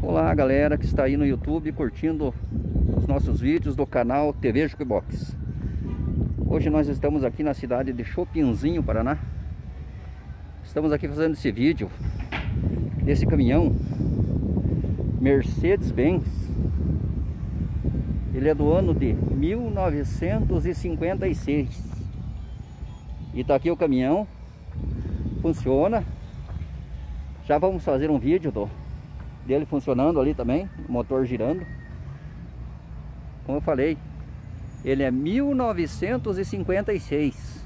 Olá galera que está aí no YouTube curtindo os nossos vídeos do canal TV Jukebox. Hoje nós estamos aqui na cidade de Chopinzinho, Paraná. Estamos aqui fazendo esse vídeo desse caminhão Mercedes-Benz. Ele é do ano de 1956 e tá aqui o caminhão, funciona. Já vamos fazer um vídeo dele funcionando ali também, o motor girando. Como eu falei, ele é 1956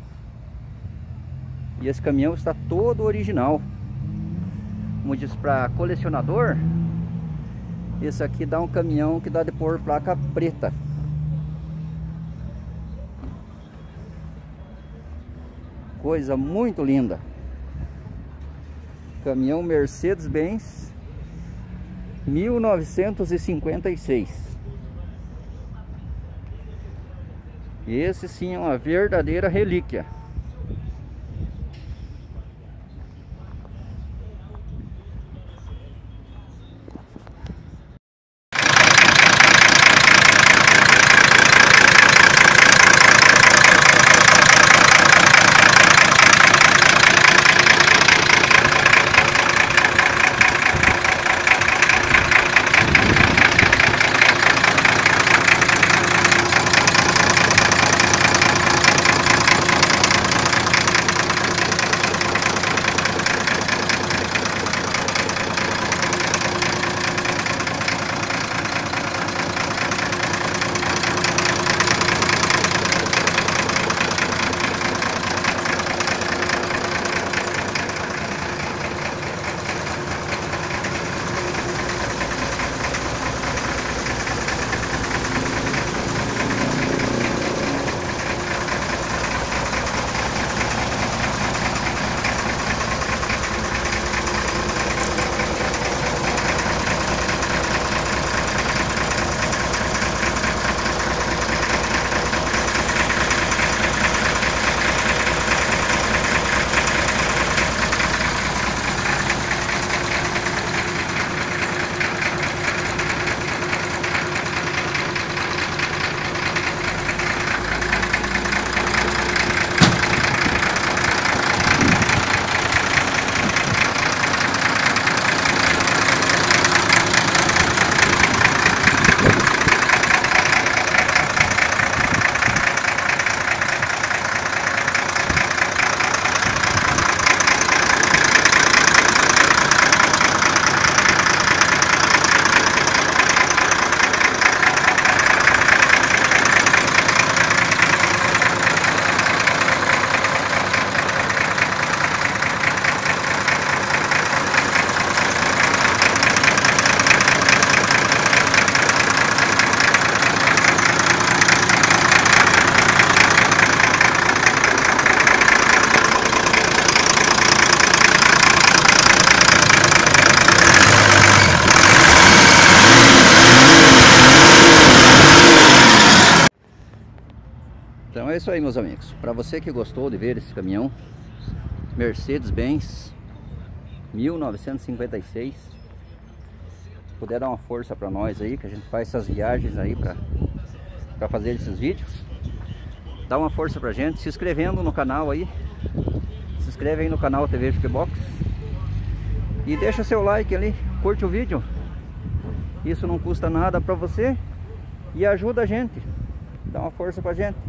e esse caminhão está todo original. Como diz, para colecionador, esse aqui dá um caminhão que dá de pôr placa preta. Coisa muito linda. Caminhão Mercedes-Benz 1956. Esse sim é uma verdadeira relíquia. Então é isso aí, meus amigos. Para você que gostou de ver esse caminhão Mercedes-Benz 1956, puder dar uma força para nós aí, que a gente faz essas viagens aí para fazer esses vídeos, dá uma força pra gente se inscrevendo no canal aí. Se inscreve aí no canal TV Jukebox e deixa seu like ali, curte o vídeo. Isso não custa nada para você e ajuda a gente, dá uma força pra gente.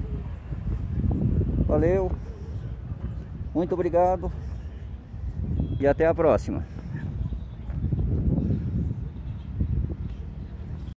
Valeu, muito obrigado e até a próxima.